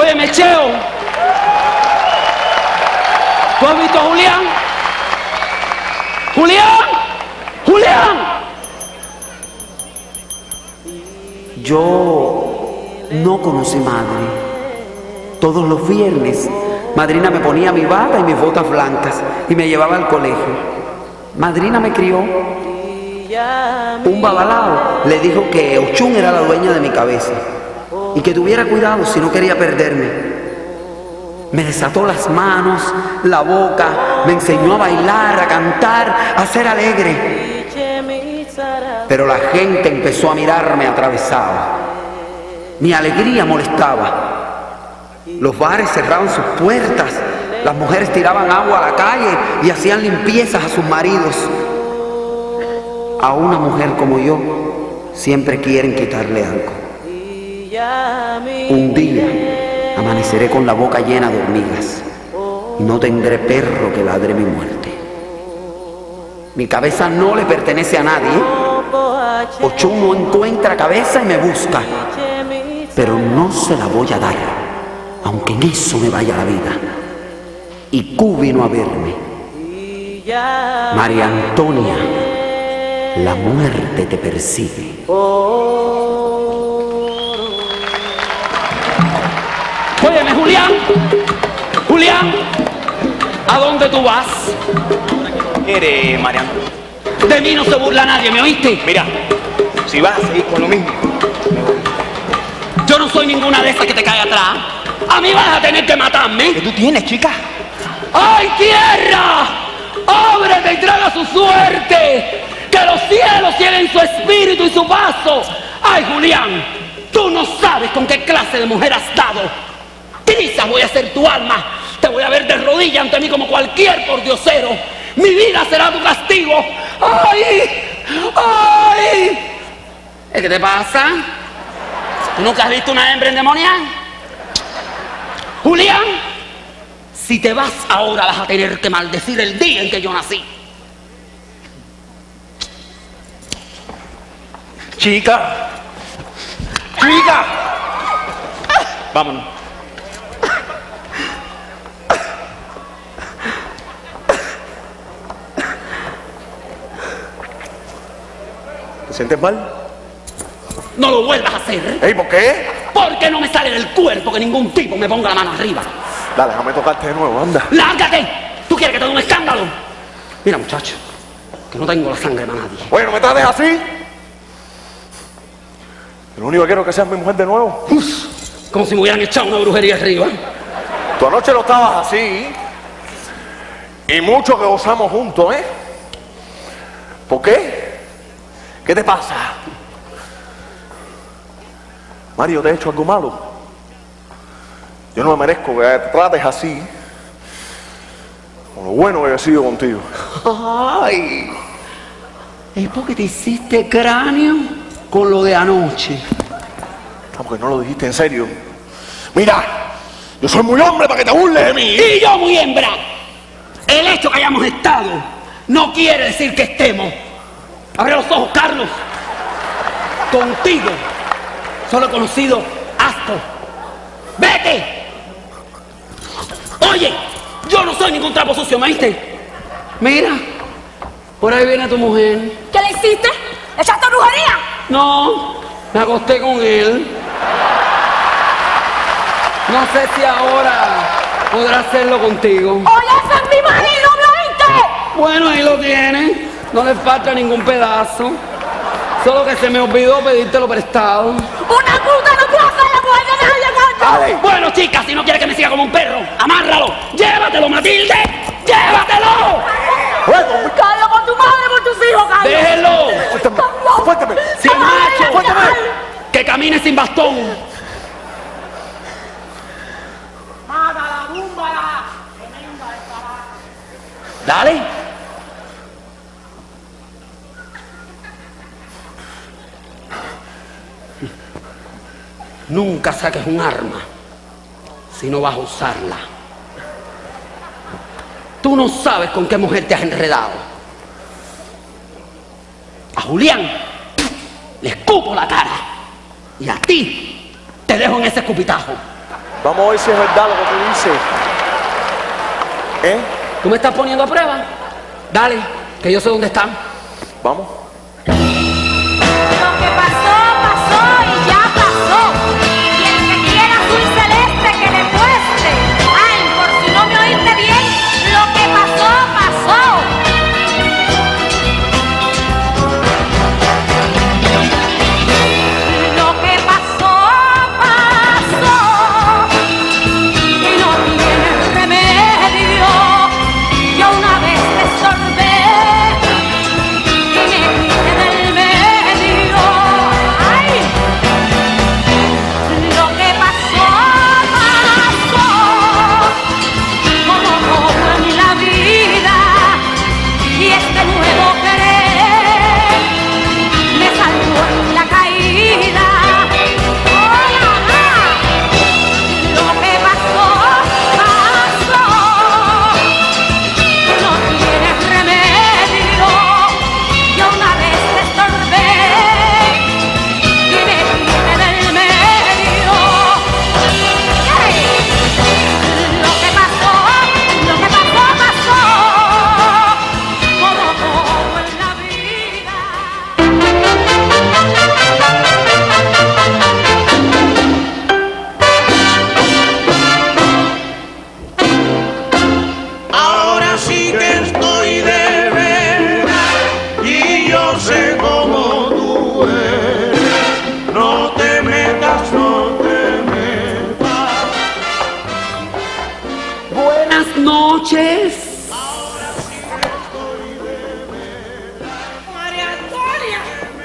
Óyeme, Cheo. ¿Tú has visto a Julián? ¡Julián! ¡Julián! Yo no conocí madre. Todos los viernes, madrina me ponía mi bata y mis botas blancas y me llevaba al colegio. Madrina me crió. Un babalao le dijo que Ochun era la dueña de mi cabeza y que tuviera cuidado si no quería perderme. Me desató las manos, la boca, me enseñó a bailar, a cantar, a ser alegre. Pero la gente empezó a mirarme atravesada. Mi alegría molestaba. Los bares cerraban sus puertas, las mujeres tiraban agua a la calle y hacían limpiezas a sus maridos. A una mujer como yo siempre quieren quitarle algo. Un día amaneceré con la boca llena de hormigas y no tendré perro que ladre mi muerte. Mi cabeza no le pertenece a nadie. Ochun no encuentra cabeza y me busca, pero no se la voy a dar, aunque en eso me vaya la vida. Y Q vino a verme. María Antonia, la muerte te persigue. Óyeme, Julián. Julián, ¿a dónde tú vas? ¿Eres Mariano? De mí no se burla nadie, ¿me oíste? Mira, si vas a seguir con lo mismo, me voy. Yo no soy ninguna de esas que te cae atrás. A mí vas a tener que matarme. ¿Qué tú tienes, chica? ¡Ay, tierra! ¡Ábrete y traga su suerte! ¡Que los cielos tienen su espíritu y su paso! ¡Ay, Julián! Tú no sabes con qué clase de mujer has dado. Quizás voy a ser tu alma. Te voy a ver de rodillas ante mí como cualquier pordiosero. Mi vida será tu castigo. ¡Ay! ¡Ay! ¿Qué te pasa? ¿Tú nunca has visto una hembra endemoniada? Julián, si te vas ahora vas a tener que maldecir el día en que yo nací. Chica. Chica. Vámonos. ¿Te sientes mal? No lo vuelvas a hacer. ¿Ey, por qué? Porque no me sale del cuerpo que ningún tipo me ponga la mano arriba. Dale, déjame tocarte de nuevo, anda. ¡Lárgate! ¿Tú quieres que te dé un escándalo? Mira, muchacho, que no tengo la sangre para nadie. Bueno, ¿me trates así? Lo único que quiero es que seas mi mujer de nuevo. Uf, como si me hubieran echado una brujería arriba. Tu anoche no estabas así. Y mucho que gozamos juntos, ¿eh? ¿Por qué? ¿Qué te pasa? Mario, ¿te he hecho algo malo? Yo no me merezco que te trates así, con lo bueno que he sido contigo. Ay, es porque te hiciste cráneo con lo de anoche. Ah, porque no lo dijiste en serio. Mira, yo soy muy hombre para que te burles de mí. Y yo muy hembra. El hecho que hayamos estado no quiere decir que estemos. Abre los ojos, Carlos. Contigo solo he conocido asco. ¡Vete! Oye, yo no soy ningún trapo sucio, ¿me viste? Mira, por ahí viene tu mujer. ¿Qué le hiciste? ¿Le echaste brujería? No, me acosté con él. No sé si ahora podrá hacerlo contigo. Oye, ese es mi marido, ¿me oíste? Bueno, ahí lo tienes. No le falta ningún pedazo. Solo que se me olvidó pedírtelo prestado. Una puta no puede hacer la mujer de nadie, coño. Ay, bueno, chicas, si no quiere que me siga como un perro, amárralo. Llévatelo, Matilde. Llévatelo. Carlos, por tu madre, por tus hijos, Carlos. Déjelo. Suéltame, suéltame. Si es macho, Suéltame. que camine sin bastón. Mátala, búmbala. Dale. Nunca saques un arma si no vas a usarla. Tú no sabes con qué mujer te has enredado. A Julián le escupo la cara y a ti te dejo en ese escupitajo. Vamos a ver si es verdad lo que tú dices. ¿Eh? ¿Tú me estás poniendo a prueba? Dale, que yo sé dónde están. Vamos. Lo que pasó, pasó y ya pasó. Y el que quiera azul celeste que le muestre. Ay, por si no me oíste bien, lo que pasó, pasó. Lo que pasó, pasó. Y no tiene remedio. Yo una vez te sorbé. Noches. María Antonia.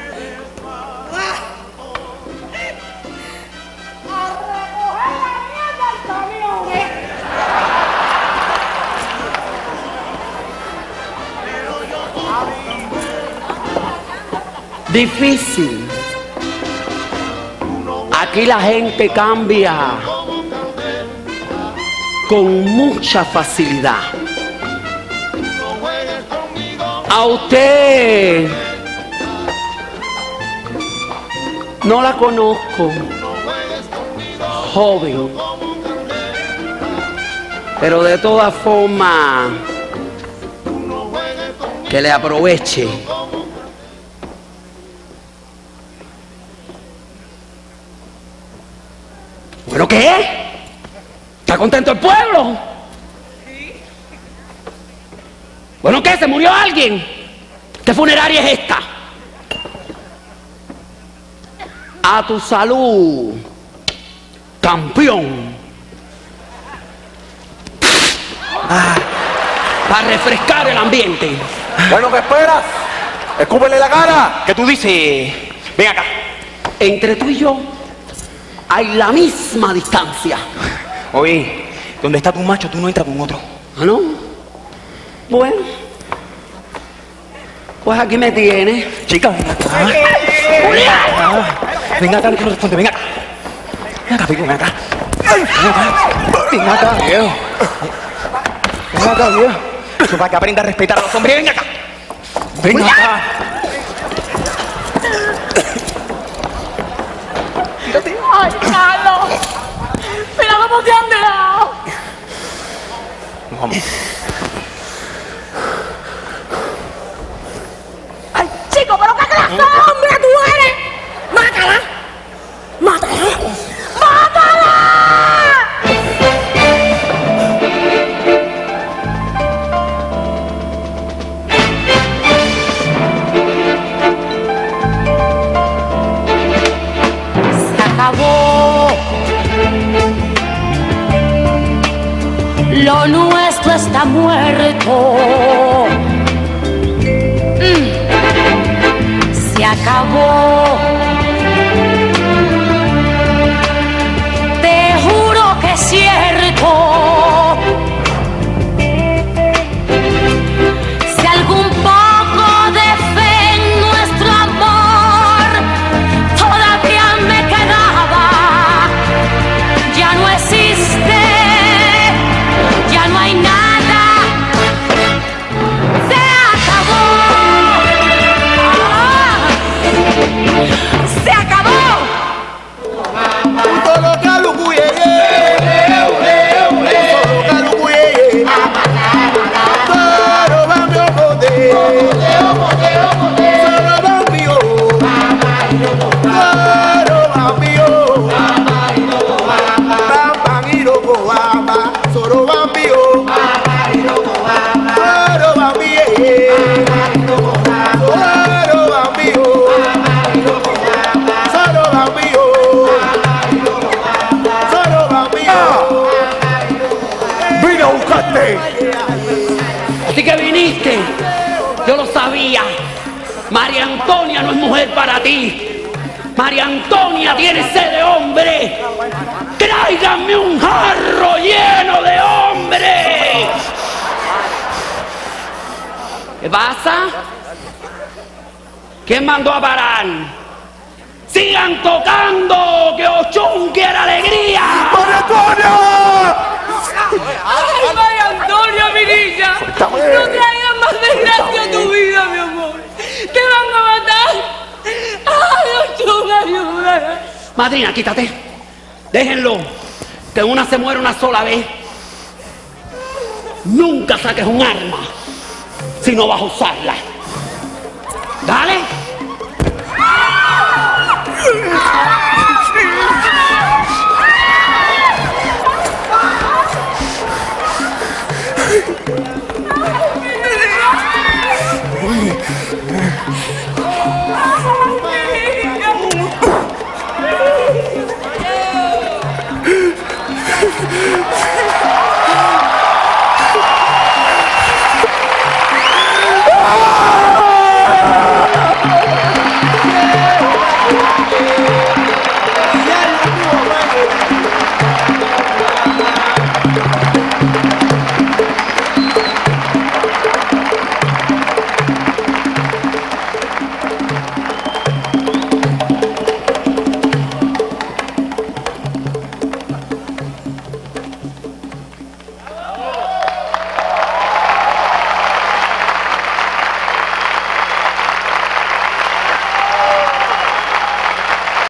A recoger la mierda del camión, Difícil. Aquí la gente cambia con mucha facilidad. A usted no la conozco, joven, pero de todas formas que le aproveche. ¿Pero qué? ¿Está contento el pueblo? Sí. Bueno, ¿qué? ¿Se murió alguien? ¿Qué funeraria es esta? A tu salud, campeón. Para refrescar el ambiente. Bueno, ¿qué esperas? Escúpele la cara. ¿Qué tú dices? Ven acá. Entre tú y yo hay la misma distancia. Oye, donde está tu macho, tú no entras con otro. ¿Ah, no? Bueno, pues aquí me tienes. Chica, ven acá. Ven acá, que no responde. Ven acá. Ven acá, ven acá. Ven acá, viejo. Ven acá, viejo. Eso para que aprenda a respetar a los hombres. Ven acá. Ven acá. Ay, Carlos. Mira cómo te han dejado. Nos vamos. Ay, chico, pero qué clase de hombre tú eres. Mátala. Mátala. Mátala. Se acabó. Lo nuestro está muerto. Se acabó. Te juro que es cierto. Si algún poco de fe en nuestro amor todavía me quedaba, ya no existe. Ya no hay nada, se acabó. Yo lo sabía. María Antonia no es mujer para ti. María Antonia tiene sed de hombre. Tráiganme un jarro lleno de hombre. ¿Qué pasa? ¿Quién mandó a parar? ¡Sigan tocando! ¡Que Ochun quiere alegría! ¡María Antonia! ¡Ay, María Antonia, mi niña! No traigas más desgracia a tu vida, mi amor. ¡Te van a matar! ¡Ay, Ochun, ayuda! Madrina, quítate. Déjenlo. Que una se muere una sola vez. Nunca saques un arma si no vas a usarla. Dale.